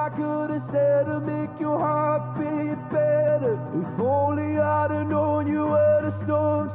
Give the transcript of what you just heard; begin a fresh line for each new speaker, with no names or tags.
I could have said to make your heart beat better. If only I'd have known you were the storm